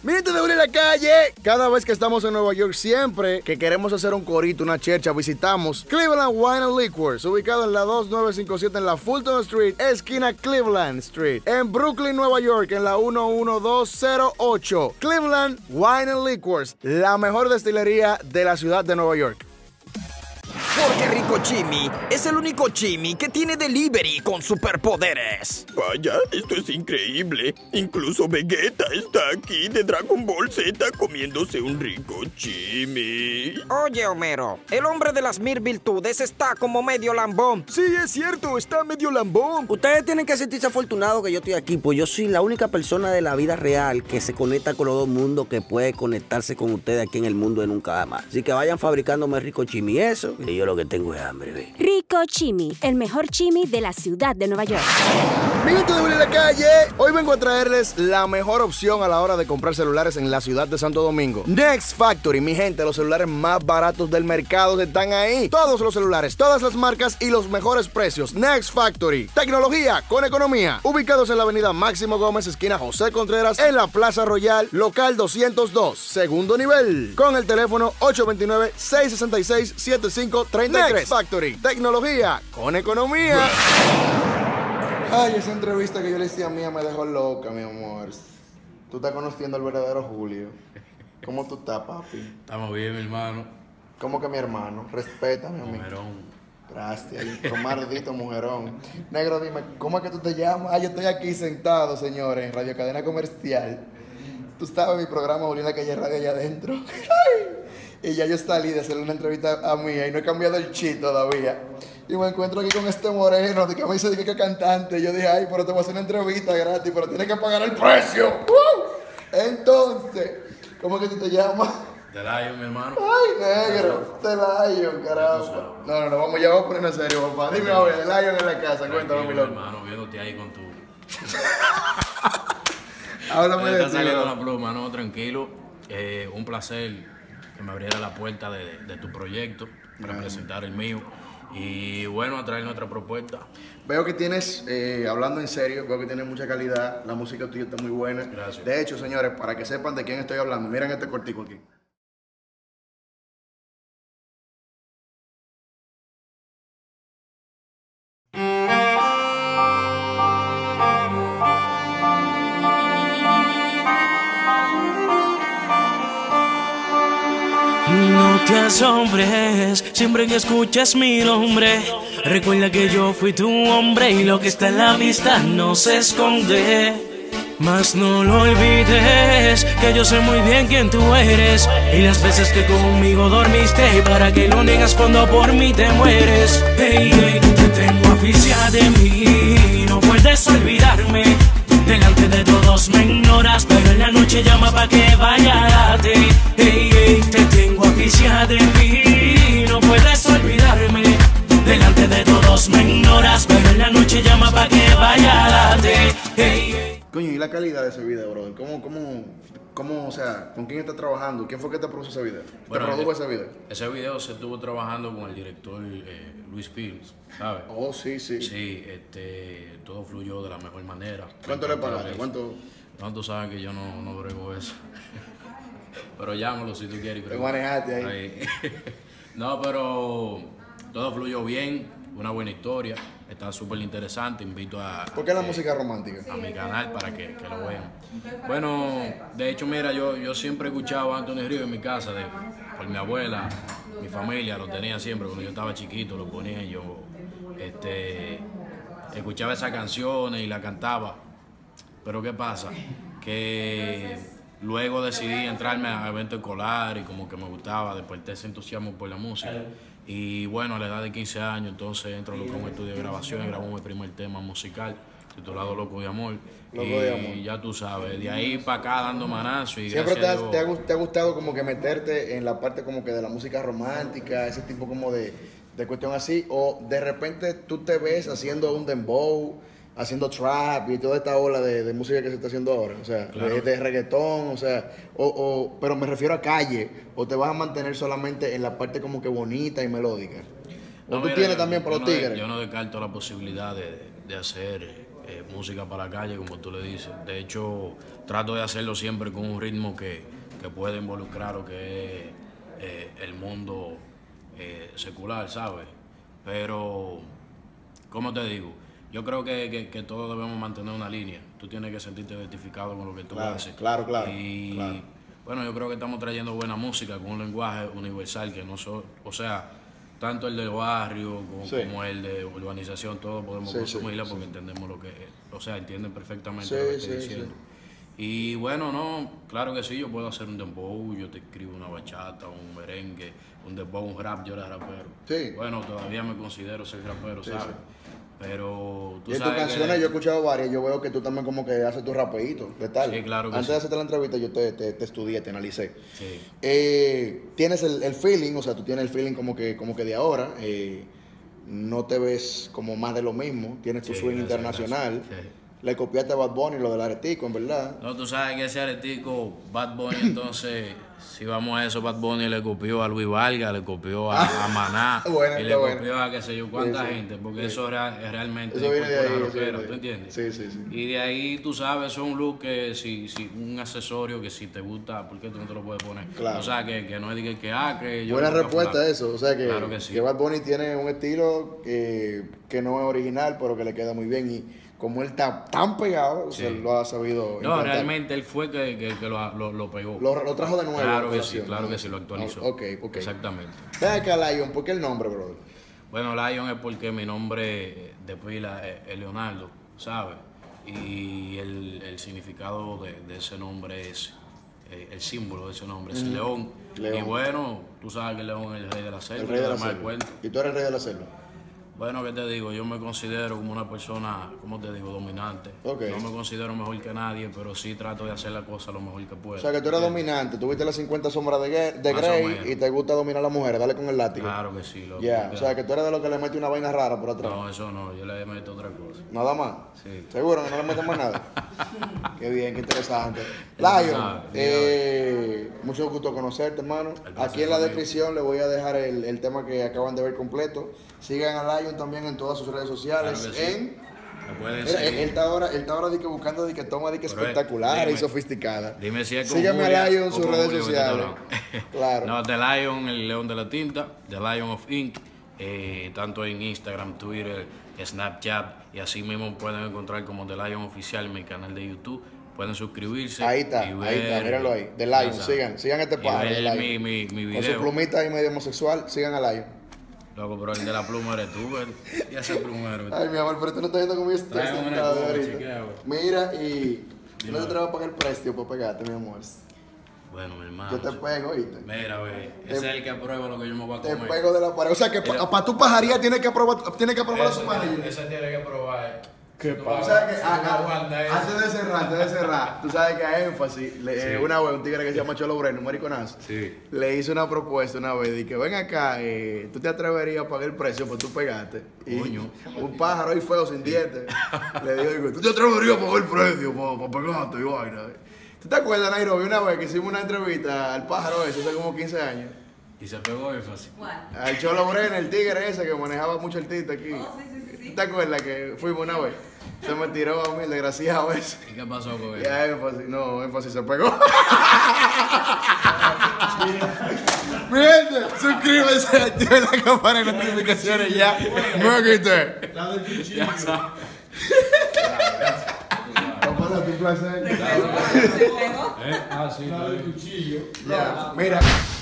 Mi gente de Uri la calle, cada vez que estamos en Nueva York, siempre que queremos hacer un corito, una chercha, visitamos Cleveland Wine and Liquors, ubicado en la 2957 en la Fulton Street, esquina Cleveland Street, en Brooklyn, Nueva York, en la 11208. Cleveland Wine and Liquors, la mejor destilería de la ciudad de Nueva York. Porque Rico Chimi es el único Chimi que tiene delivery con superpoderes. Vaya, esto es increíble. Incluso Vegeta está aquí de Dragon Ball Z comiéndose un rico Chimi. Oye, Homero, el hombre de las 1000 virtudes está como medio lambón. Sí, es cierto, está medio lambón. Ustedes tienen que sentirse afortunados que yo estoy aquí, pues yo soy la única persona de la vida real que se conecta con los dos mundos, que puede conectarse con ustedes aquí en el mundo de nunca más. Así que vayan fabricándome Rico Chimi eso, que yo lo que tengo es hambre, ve. Rico Chimi, el mejor chimi de la ciudad de Nueva York. Mi gente de Uri la calle, hoy vengo a traerles la mejor opción a la hora de comprar celulares en la ciudad de Santo Domingo. Next Factory, mi gente, los celulares más baratos del mercado están ahí. Todos los celulares, todas las marcas y los mejores precios. Next Factory, tecnología con economía. Ubicados en la avenida Máximo Gómez, esquina José Contreras, en la Plaza Royal, local 202, segundo nivel. Con el teléfono 829-666-7533. Next Factory, tecnología con economía. Ay, esa entrevista que yo le hice a Mía me dejó loca, mi amor. Tú estás conociendo al verdadero Julio. ¿Cómo tú estás, papi? Estamos bien, mi hermano. ¿Cómo que mi hermano? Respétame a mí. Mujerón. Gracias, maldito mujerón. Negro, dime, ¿cómo es que tú te llamas? Ah, yo estoy aquí sentado, señores, en Radio Cadena Comercial. Tú sabes mi programa, Julián La Calle Radio allá adentro. Y ya yo salí de hacerle una entrevista a Mía y no he cambiado el chip todavía. Y me encuentro aquí con este moreno de que me dice que es cantante. Y yo dije, ay, pero te voy a hacer una entrevista gratis, pero tienes que pagar el precio. Entonces, ¿cómo es que tú te llamas? The Lion, mi hermano. Ay, negro, The Lion, carajo. No, vamos, ya vamos a ponernos en serio, papá. Dime, a ver, The Lion en la casa, cuéntame, mi loco. Hermano, viéndote ahí con tu... Háblame de Está ti, saliendo bro. la pluma, no, tranquilo. Un placer que me abriera la puerta de tu proyecto para presentar el mío. Y bueno, a traer nuestra propuesta. Veo que tienes, hablando en serio, veo que tienes mucha calidad. La música tuya está muy buena. Gracias. De hecho, señores, para que sepan de quién estoy hablando, miren este cortico aquí. No te asombres, siempre que escuches mi nombre, recuerda que yo fui tu hombre y lo que está en la vista no se esconde. Mas no lo olvides, que yo sé muy bien quién tú eres y las veces que conmigo dormiste, para que lo niegas cuando por mí te mueres. Hey, hey, te tengo afición de mí, no puedes olvidarme. Delante de todos me ignoras, pero en la noche llama pa' que vaya a darte. Hey, hey, te tengo afición de mí, no puedes olvidarme. Delante de todos me ignoras, pero en la noche llama pa' que vaya a darte. Hey, hey. Coño, ¿y la calidad de ese video, brother? ¿Cómo, o sea, con quién estás trabajando? ¿Quién fue que te produjo ese video? Bueno, ¿Te produjo ese video? Ese video se estuvo trabajando con el director Luis Fields, ¿sabes? Oh, sí. Sí, todo fluyó de la mejor manera. ¿Cuánto le pagaste? ¿Cuánto sabes que yo no brego eso? Pero llámalo si tú quieres. Te manejaste ahí. No, pero todo fluyó bien, una buena historia, está súper interesante, invito a... ¿Por qué la música romántica? A mi canal para que lo vean. Bueno, de hecho, mira, yo siempre he escuchado a Anthony Ríos en mi casa, por mi abuela, mi familia, lo tenía siempre, cuando yo estaba chiquito, lo ponía y yo escuchaba esas canciones y la cantaba. Pero ¿qué pasa? Que luego decidí entrarme a eventos escolares y como que me gustaba, desperté ese entusiasmo por la música. Y bueno, a la edad de 15 años, entonces entro a lo que es un estudio de grabación y grabamos mi primer tema musical, titulado Loco de Amor. Y ya tú sabes, de ahí para acá dando manazo. Y ¿Siempre gracias a Dios, te ha gustado como que meterte en la parte como que de la música romántica, ese tipo como de cuestión así? ¿O de repente tú te ves haciendo un dembow, haciendo trap y toda esta ola de música que se está haciendo ahora? O sea, claro, de reggaetón, o sea, pero me refiero a calle, o te vas a mantener solamente en la parte como que bonita y melódica. ¿O no, tú mira, tienes también para los tigres? Yo no descarto la posibilidad de hacer música para la calle, como tú le dices. De hecho, trato de hacerlo siempre con un ritmo que pueda involucrar lo que es el mundo secular, ¿sabes? Pero, ¿cómo te digo? Yo creo que todos debemos mantener una línea. Tú tienes que sentirte identificado con lo que tú haces. Claro. Y, bueno, yo creo que estamos trayendo buena música con un lenguaje universal que no o sea, tanto el del barrio como el de urbanización, todos podemos consumirla porque entendemos lo que es. O sea, entienden perfectamente lo que estoy diciendo. Y bueno, no, claro que sí, yo puedo hacer un dembow, yo te escribo una bachata, un merengue, un dembow, un rap, yo era rapero. Sí. Bueno, todavía me considero ser rapero, ¿sabes? Pero tú y en sabes tus canciones yo he escuchado varias, yo veo que tú también como que haces tu rapeíto, ¿qué tal? Sí, claro que Antes sí. de hacerte la entrevista yo te estudié, te analicé. Sí. Tienes el feeling, o sea, tú tienes el feeling como que de ahora, no te ves como más de lo mismo, tienes tu swing internacional. Sí. Le copiaste a Bad Bunny lo del aretico, en verdad. No, tú sabes que ese aretico, Bad Bunny, entonces, si vamos a eso, Bad Bunny le copió a Luis Vargas, le copió a Maná, Bueno, y le copió a qué sé yo cuánta gente, porque eso realmente Eso viene de ahí, cultura eso viene rockera, de ¿tú ahí. entiendes? Sí. Y de ahí, tú sabes, eso es un look que si un accesorio que si te gusta, ¿por qué tú no te lo puedes poner? Claro. O sea, que no es de que yo... Buena nunca respuesta fulano. eso, o sea que, Claro que sí. que Bad Bunny tiene un estilo que no es original, pero que le queda muy bien y como él está tan pegado, o sea, Sí. lo ha sabido No, implantar. realmente él fue que lo pegó. Lo trajo de nuevo. Claro a que sí, colación, claro ¿no? que sí, lo actualizó. Ok. Exactamente. Ven acá, Lion, ¿por qué el nombre, brother? Bueno, Lion es porque mi nombre de pila es Leonardo, ¿sabes? Y el significado de ese nombre es, el símbolo de ese nombre es león. León. Y bueno, tú sabes que el león es el rey de la selva. El rey de la además selva. cuento. Y tú eres el rey de la selva. Bueno, ¿qué te digo? Yo me considero como una persona, ¿cómo te digo? Dominante. Ok. No me considero mejor que nadie, pero sí trato de hacer la cosa lo mejor que puedo. O sea, que tú eres dominante, tú viste las 50 sombras de Más o Grey menos. y te gusta dominar a las mujeres, dale con el látigo. Claro que sí. Loco. Ya, o sea, que tú eres de los que le mete una vaina rara por atrás. No, eso no, yo le meto otra cosa. Nada más. Sí. ¿Seguro que no le metes más nada? Qué bien, qué interesante. sabe, Lion, mucho gusto conocerte, hermano. placer Aquí en la conmigo. descripción le voy a dejar el tema que acaban de ver completo. Sigan a Lion también en todas sus redes sociales. Claro que sí. Me pueden Mira, seguir. él está ahora de que buscando de que toma de que Pero, espectaculares y dime. sofisticadas. Dime si es con Sígueme Julia a Lion en o sus con redes Julio que te sociales. hablamos. Claro. No, The Lion, el león de la tinta, The Lion of Ink, tanto en Instagram, Twitter, Snapchat, y así mismo pueden encontrar como The Lion Oficial en mi canal de YouTube. Pueden suscribirse. Ahí está, y ver, míralo ahí. The Lion, ya saben. sigan este Y pájaro, ver The Lion. mi Con su video. plumita ahí medio homosexual, sigan a Lion. Loco, pero el de la pluma eres tú, ¿verdad? Y ese plumero. Ay, mi amor, pero tú no estás viendo cómo yo estoy Tráeme una sentado copa, ahorita. chequea, güey. Mira, y yo no te voy a pagar el precio para pegarte, mi amor. Bueno, mi hermano. Yo te pego, ¿oíste? Mira, güey, ese es el que aprueba lo que yo me voy a Te comer. pego de la pared. O sea que para tu pajaría tienes que aprobar a su pareja. Ese tiene que probar. ¿Qué pasa? Tú sabes que Si tú no aguantas eso. antes de cerrar, tú sabes que a énfasis, una vez un tigre que se llama Cholo Breno, un mariconazo, Sí. le hice una propuesta una vez y que ven acá, tú te atreverías a pagar el precio por tú pegarte. Y Coño. un pájaro ahí feo sin dientes le digo, tú te atreverías a pagar el precio para pegarte y vaina. ¿Tú te acuerdas, Nairobi, una vez que hicimos una entrevista al pájaro ese hace como 15 años? Y se pegó énfasis. Al Cholo Breno, el tigre ese que manejaba mucho el tito aquí. ¿Tú te acuerdas que fuimos una vez? Se me tiró a mí el desgraciado ese. ¿Y qué pasó con él? Y a énfasis, no, énfasis se pegó. Mi gente, suscríbete, activen la campana de notificaciones ya. No quité. Ya sabes. Un placer. Ah, sí, Ya, mira.